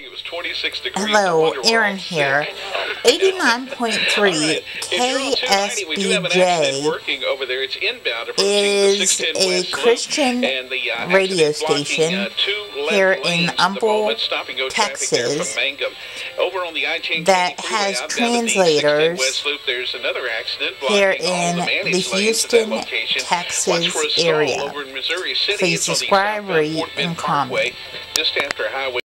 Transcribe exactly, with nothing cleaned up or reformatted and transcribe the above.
It was twenty-six degrees. Hello, Aaron here. eighty-nine point three K S B J is a Christian radio station here in Humble, Texas, that has translators here in the Houston, Texas area. Please subscribe, rate, and comment. Just after Highway